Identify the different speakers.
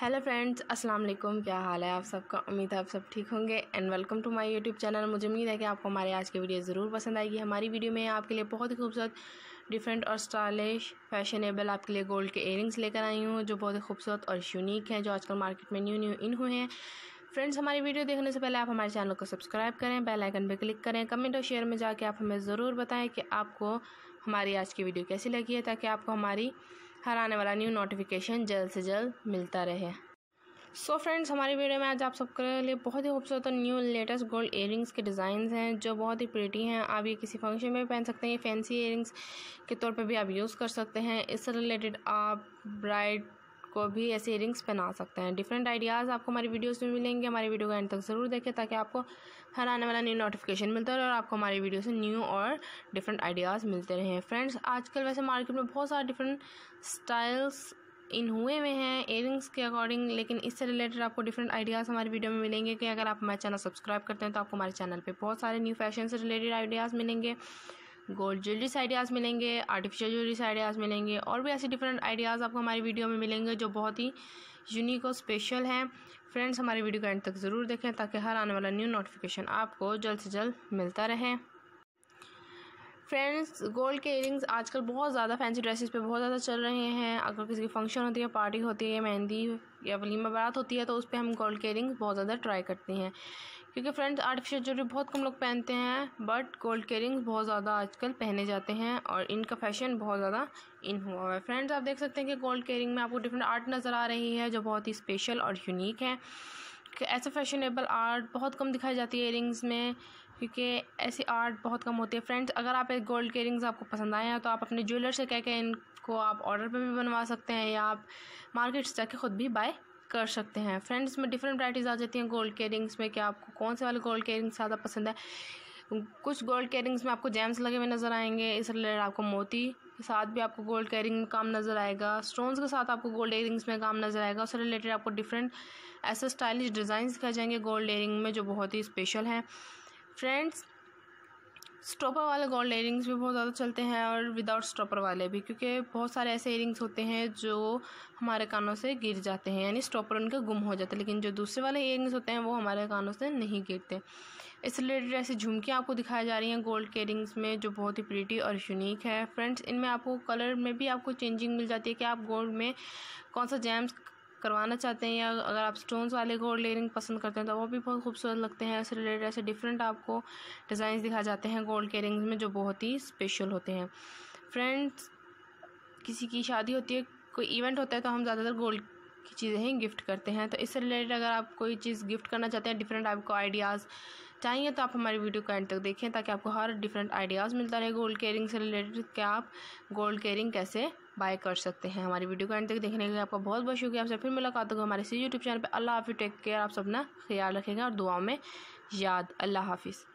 Speaker 1: Hello friends, अस्सलाम वालेकुम। क्या हाल है आप सबका? उम्मीद है आप सब ठीक होंगे and welcome to my YouTube channel. मुझे उम्मीद है कि आपको हमारे आज की वीडियो ज़रूर पसंद आएगी। हमारी वीडियो में आपके लिए बहुत ही खूबसूरत, डिफरेंट और स्टाइलिश, फैशनेबल आपके लिए गोल्ड के इयरिंग्स लेकर आई हूँ जो बहुत ही खूबसूरत और यूनिक हैं, जो आजकल मार्केट में न्यू इन हुए हैं। फ्रेंड्स, हमारी वीडियो देखने से पहले आप हमारे चैनल को सब्सक्राइब करें, बेल आइकन पर क्लिक करें, कमेंट और शेयर में जाके आप हमें ज़रूर बताएं कि आपको हमारी आज की वीडियो कैसी लगी है, ताकि आपको हमारी हर आने वाला न्यू नोटिफिकेशन जल्द से जल्द मिलता रहे। सो फ्रेंड्स, हमारी वीडियो में आज आप सबके लिए बहुत ही खूबसूरत और न्यू लेटेस्ट गोल्ड इयरिंग्स के डिज़ाइंस हैं जो बहुत ही प्रीटी हैं। आप ये किसी फंक्शन में पहन सकते हैं, फैंसी इयरिंग्स के तौर पे भी आप यूज़ कर सकते हैं। इससे रिलेटेड आप ब्राइड को भी ऐसे इयरिंग्स पहना सकते हैं। डिफरेंट आइडियाज़ आपको हमारी वीडियोस में मिलेंगे। हमारी वीडियो को एंड तक ज़रूर देखें ताकि आपको हर आने वाला न्यू नोटिफिकेशन मिलता रहे और आपको हमारी वीडियो से न्यू और डिफरेंट आइडियाज़ मिलते रहें। फ्रेंड्स, आजकल वैसे मार्केट में बहुत सारे डिफरेंट स्टाइल्स इन हुए में हैं इयरिंग्स के अकॉर्डिंग, लेकिन इससे रिलेटेड आपको डिफरेंट आइडियाज़ हमारी वीडियो में मिलेंगे कि अगर आप हमारे चैनल सब्सक्राइब करते हैं तो आपको हमारे चैनल पे बहुत सारे न्यू फैशन से रिलेटेड आइडियाज़ मिलेंगे, गोल्ड ज्वेलरी से आइडियाज़ मिलेंगे, आर्टिफिशियल ज्वेलरी से आइडियाज़ मिलेंगे और भी ऐसे डिफरेंट आइडियाज़ आपको हमारी वीडियो में मिलेंगे जो बहुत ही यूनिक और स्पेशल हैं। फ्रेंड्स, हमारी वीडियो को एंड तक ज़रूर देखें ताकि हर आने वाला न्यू नोटिफिकेशन आपको जल्द से जल्द मिलता रहे। फ्रेंड्स, गोल्ड के इयरिंग्स आजकल बहुत ज़्यादा फैंसी ड्रेसेस पे बहुत ज़्यादा चल रहे हैं। अगर किसी की फंक्शन होती है, पार्टी होती है, मेहंदी या वलीमा बारात होती है तो उस पर हम गोल्ड के इयरिंग्स बहुत ज़्यादा ट्राई करते हैं, क्योंकि फ्रेंड्स आर्टिफिशियल ज्वेलरी बहुत कम लोग पहनते हैं बट गोल्ड के इयरिंग्स बहुत ज़्यादा आजकल पहने जाते हैं और इनका फैशन बहुत ज़्यादा इन हुआ है। फ्रेंड्स, आप देख सकते हैं कि गोल्ड के इयरिंग में आपको डिफरेंट आर्ट नज़र आ रही है जो बहुत ही स्पेशल और यूनिक है। कि ऐसे फैशनेबल आर्ट बहुत कम दिखाई जाती है इयरिंग्स में, क्योंकि ऐसी आर्ट बहुत कम होती है। फ्रेंड्स, अगर आप एक गोल्ड के इयरिंग्स आपको पसंद आए हैं तो आप अपने ज्वेलर से कह के इनको आप ऑर्डर पे भी बनवा सकते हैं या आप मार्केट से जाके ख़ुद भी बाय कर सकते हैं। फ्रेंड्स, में डिफरेंट वैराइटीज़ आ जाती हैं गोल्ड के इयरिंग्स में कि आपको कौन से वाले गोल्ड के इयरिंग्स ज़्यादा पसंद है। कुछ गोल्ड के इयरिंग्स में आपको जेम्स लगे हुए नज़र आएंगे, इस रिलेटेड आपको मोती के साथ भी आपको गोल्ड के इयरिंग में काम नज़र आएगा, स्टोन्स के साथ आपको गोल्ड इयरिंग्स में काम नज़र आएगा। उससे रिलेटेड आपको डिफरेंट ऐसे स्टाइलिश डिज़ाइन दिखाए जाएंगे गोल्ड इयरिंग में जो बहुत ही स्पेशल हैं। फ्रेंड्स, स्टॉपर वाले गोल्ड इयरिंग्स भी बहुत ज़्यादा चलते हैं और विदाउट स्टॉपर वाले भी, क्योंकि बहुत सारे ऐसे इयरिंग्स होते हैं जो हमारे कानों से गिर जाते हैं, यानी स्टॉपर उनके गुम हो जाते हैं, लेकिन जो दूसरे वाले इयरिंग्स होते हैं वो हमारे कानों से नहीं गिरते। इस रिलेटेड ऐसी झुमकियाँ आपको दिखाई जा रही हैं गोल्ड के इयरिंग्स में जो बहुत ही प्रीटी और यूनिक है। फ्रेंड्स, इनमें आपको कलर में भी आपको चेंजिंग मिल जाती है कि आप गोल्ड में कौन सा जेम्स करवाना चाहते हैं, या अगर आप स्टोन्स वाले गोल्ड इयरिंग पसंद करते हैं तो वो भी बहुत खूबसूरत लगते हैं। इससे रिलेटेड ऐसे डिफरेंट आपको डिज़ाइन दिखाए जाते हैं गोल्ड के इयरिंग्स में जो बहुत ही स्पेशल होते हैं। फ्रेंड्स, किसी की शादी होती है, कोई इवेंट होता है तो हम ज़्यादातर गोल्ड की चीज़ें ही गिफ्ट करते हैं। तो इससे रिलेटेड अगर आप कोई चीज़ गिफ्ट करना चाहते हैं, डिफरेंट आपको आइडियाज़ चाहिए तो आप हमारी वीडियो को एंड तक देखें ताकि आपको हर डिफरेंट आइडियाज़ मिलता रहे गोल्ड के इयरिंग से रिलेटेड कि आप गोल्ड के इयरिंग कैसे बाय कर सकते हैं। हमारी वीडियो को एंड तक देखने के लिए आपका बहुत बहुत शुक्रिया। आपसे फिर मुलाकात होगी हमारे इसी यूट्यूब चैनल पर। अल्लाह हाफिज़, टेक केयर, आप सब ना ख्याल रखेंगे और दुआओं में याद। अल्लाह हाफिज़।